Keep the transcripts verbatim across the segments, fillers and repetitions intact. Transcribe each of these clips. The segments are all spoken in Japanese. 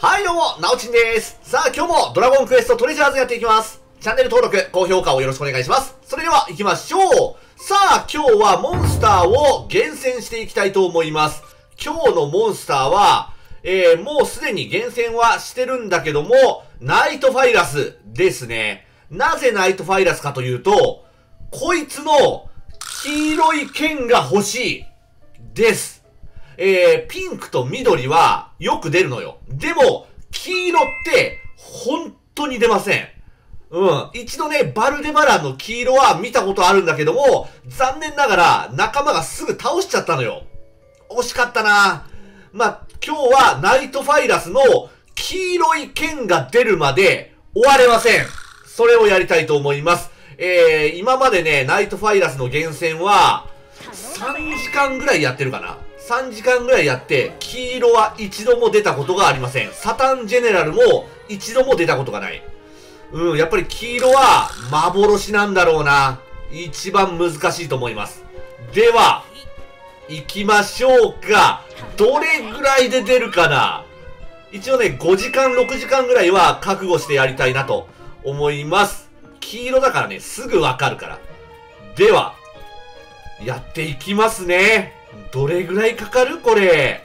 はいどうも、なおちんです。さあ今日もドラゴンクエストトレジャーズやっていきます。チャンネル登録、高評価をよろしくお願いします。それでは行きましょう。さあ今日はモンスターを厳選していきたいと思います。今日のモンスターは、えー、もうすでに厳選はしてるんだけども、ナイトファイラスですね。なぜナイトファイラスかというと、こいつの黄色い剣が欲しいです。えー、ピンクと緑はよく出るのよ。でも、黄色って本当に出ません。うん。一度ね、バルデバランの黄色は見たことあるんだけども、残念ながら仲間がすぐ倒しちゃったのよ。惜しかったな。まあ、今日はナイトファイラスの黄色い剣が出るまで終われません。それをやりたいと思います。えー、今までね、ナイトファイラスの厳選はさんじかんぐらいやってるかな。さんじかんぐらいやって、黄色は一度も出たことがありません。サタンジェネラルも一度も出たことがない。うん、やっぱり黄色は幻なんだろうな。一番難しいと思います。では、行きましょうか。どれぐらいで出るかな。一応ね、ごじかん、ろくじかんぐらいは覚悟してやりたいなと思います。黄色だからね、すぐわかるから。では、やっていきますね。どれぐらいかかるこれ。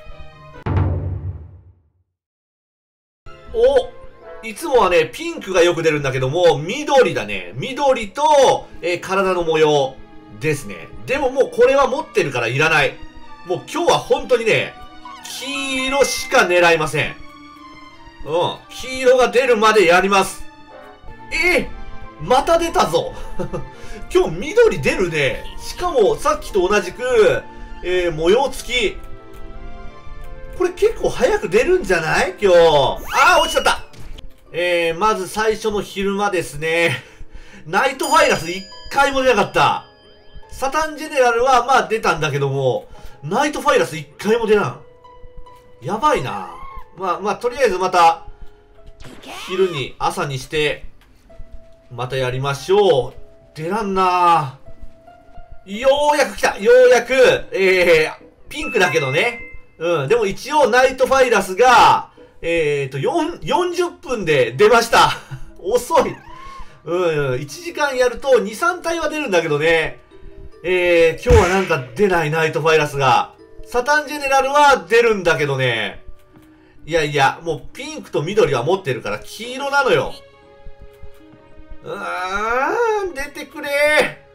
お、いつもはね、ピンクがよく出るんだけども、緑だね。緑と、えー、体の模様ですね。でももうこれは持ってるからいらない。もう今日は本当にね、黄色しか狙いません。うん。黄色が出るまでやります。えー、また出たぞ。今日緑出るね。しかもさっきと同じく、えー、模様付き。これ結構早く出るんじゃない今日。あー、落ちちゃった。えー、まず最初の昼間ですね。ナイトファイラス一回も出なかった。サタンジェネラルはまあ出たんだけども、ナイトファイラス一回も出なん。やばいな。まあまあ、とりあえずまた、昼に、朝にして、またやりましょう。出らんな。ようやく来た。ようやく、えー、ピンクだけどね。うん。でも一応ナイトファイラスが、えーと、よん、よんじゅっぷんで出ました。遅い。うん。いちじかんやるとに、さん体は出るんだけどね。えー、今日はなんか出ないナイトファイラスが。サタンジェネラルは出るんだけどね。いやいや、もうピンクと緑は持ってるから黄色なのよ。うーん、出てくれー。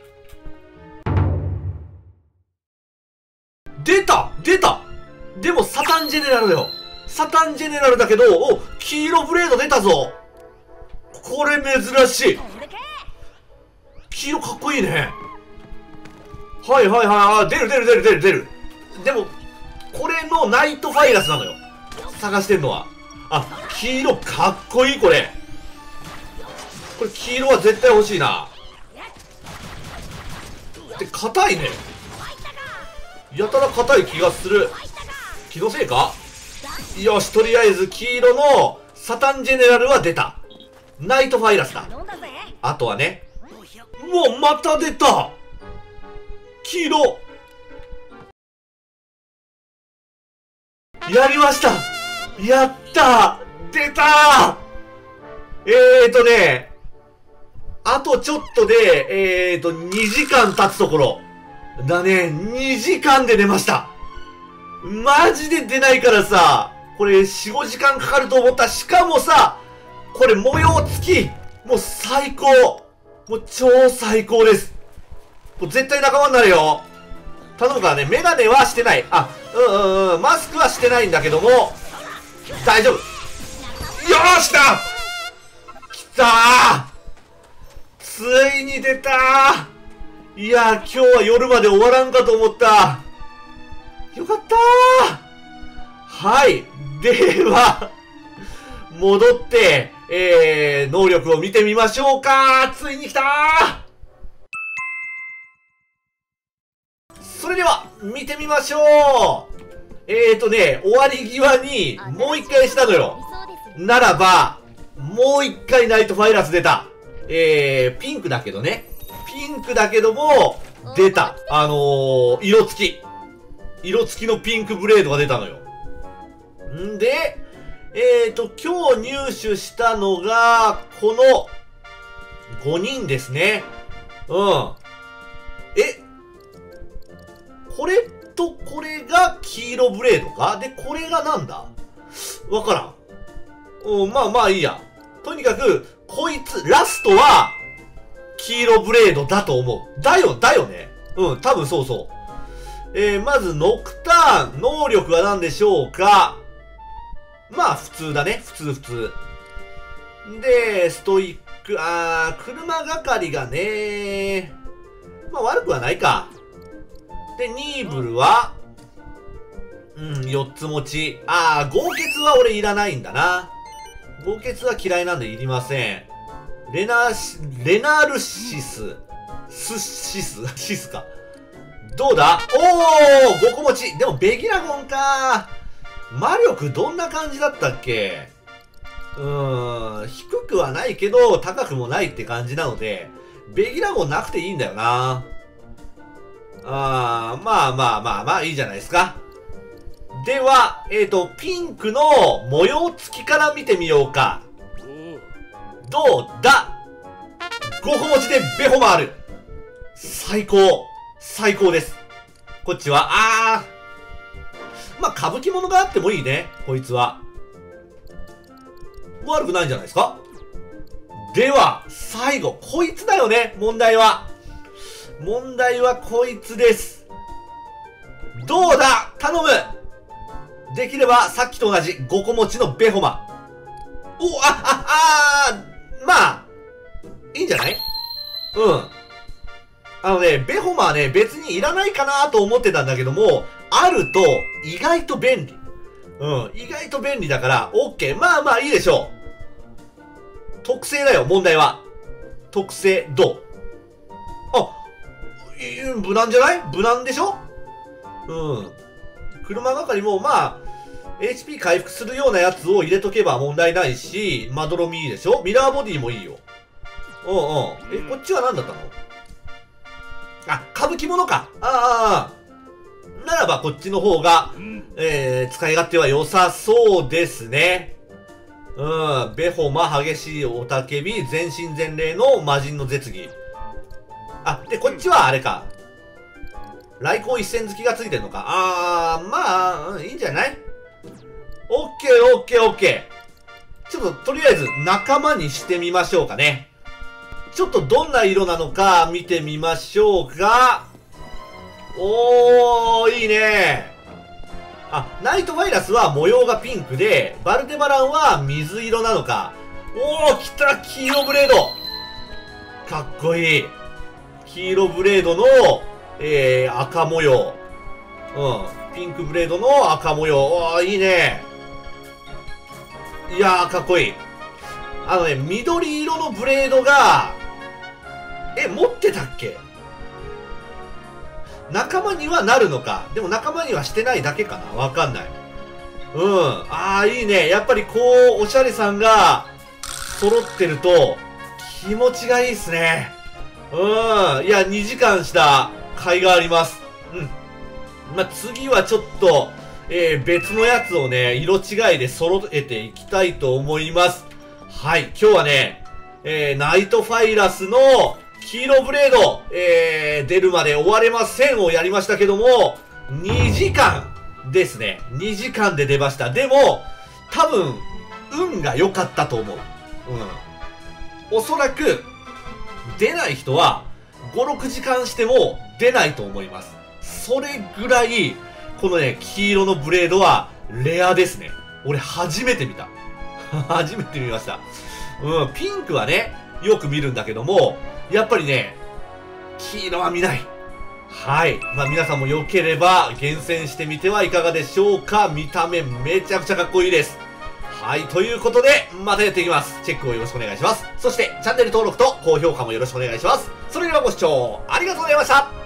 出た出たでもサタンジェネラルだよ。サタンジェネラルだけど、お、黄色ブレード出たぞ。これ珍しい。黄色かっこいいね。はいはいはい、出る出る出る出る出る。でも、これのナイトファイラスなのよ。探してんのは。あ、黄色かっこいいこれ。これ黄色は絶対欲しいな。で、硬いね。やたら硬い気がする。気のせいか。よし、とりあえず黄色のサタンジェネラルは出た。ナイトファイラスだ。あとはね。もうまた出た。黄色。やりました。やった出た。えーとね、あとちょっとで、えーと、にじかん経つところ。だね、にじかんで出ました。マジで出ないからさ、これよん、ごじかんかかると思った。しかもさ、これ模様付き。もう最高。もう超最高です。もう絶対仲間になるよ。頼むからね、メガネはしてない。あ、うんうんうん、マスクはしてないんだけども、大丈夫。よーしだ来たーついに出たーいやー、今日は夜まで終わらんかと思った。よかったー。はい。では、戻って、えー、能力を見てみましょうか。ついに来たー。それでは、見てみましょう。えーとね、終わり際に、もう一回したのよ。ならば、もう一回ナイトファイラス出た。えー、ピンクだけどね。ピンクだけども、出た。あのー、色付き。色付きのピンクブレードが出たのよ。んで、 えーと、今日入手したのが、このごにんですね。うん。えこれとこれが黄色ブレードか？で、これがなんだ？わからん。うん、まあまあいいや。とにかく、こいつ、ラストは、黄色ブレードだと思う。だよ、だよね。うん、多分そうそう。えー、まず、ノクターン、能力は何でしょうか？まあ、普通だね。普通、普通。で、ストイック、あー、車係がね、まあ悪くはないか。で、ニーブルは、うん、よっつ持ち。あー、豪傑は俺いらないんだな。豪傑は嫌いなんでいりません。レナーシ、レナールシス。スシスシスか。どうだ？おー !ご 個持ち。でもベギラゴンか。魔力どんな感じだったっけ？うーん、低くはないけど、高くもないって感じなので、ベギラゴンなくていいんだよな。あー、まあまあまあまあいいじゃないですか。では、えっと、ピンクの模様付きから見てみようか。どうだ？ ご 個持ちでベホマール。最高。最高です。こっちは、あー。まあ、歌舞伎物があってもいいね。こいつは。悪くないんじゃないですか？では、最後。こいつだよね。問題は。問題はこいつです。どうだ？頼む！できれば、さっきと同じごこ持ちのベホマ。お、あ、あ、あー、まあ、いいんじゃない？うん。あのね、ベホマはね、別にいらないかなと思ってたんだけども、あると意外と便利。うん、意外と便利だから、オッケー。まあまあいいでしょう。特性だよ、問題は。特性、どう？あ、無難じゃない？無難でしょ？うん。車係も、まあ、エイチピー 回復するようなやつを入れとけば問題ないし、まどろみいいでしょ？ミラーボディもいいよ。うんうん。え、こっちは何だったの？あ、歌舞伎物か。ああ、ならばこっちの方が、えー、使い勝手は良さそうですね。うん。ベホマ、激しい雄たけび、全身全霊の魔人の絶技。あ、で、こっちはあれか。来光一線付きがついてるのか。あー、まあ、うん、いいんじゃない？オッケー、オッケー、オッケー。ちょっと、とりあえず、仲間にしてみましょうかね。ちょっとどんな色なのか見てみましょうか。おー、いいね。あ、ナイトバイラスは模様がピンクで、バルデバランは水色なのか。おー、来た、黄色ブレード。かっこいい。黄色ブレードの、えー、赤模様。うん。ピンクブレードの赤模様。おー、いいね。いやー、かっこいい。あのね、緑色のブレードが、え、持ってたっけ？仲間にはなるのか。でも仲間にはしてないだけかな？わかんない。うん。ああ、いいね。やっぱりこう、おしゃれさんが揃ってると気持ちがいいっすね。うん。いや、にじかんした甲斐があります。うん。まあ、次はちょっと、えー、別のやつをね、色違いで揃えていきたいと思います。はい。今日はね、えー、ナイトファイラスの黄色ブレード、えー、出るまで終われませんをやりましたけども、にじかんですね。にじかんで出ました。でも、多分、運が良かったと思う。うん。おそらく、出ない人は、ご、ろくじかんしても出ないと思います。それぐらい、このね、黄色のブレードは、レアですね。俺、初めて見た。初めて見ました。うん、ピンクはね、よく見るんだけども、やっぱりね、黄色は見ない。はい。まあ皆さんも良ければ厳選してみてはいかがでしょうか。見た目めちゃくちゃかっこいいです。はい。ということで、またやっていきます。チェックをよろしくお願いします。そして、チャンネル登録と高評価もよろしくお願いします。それではご視聴ありがとうございました。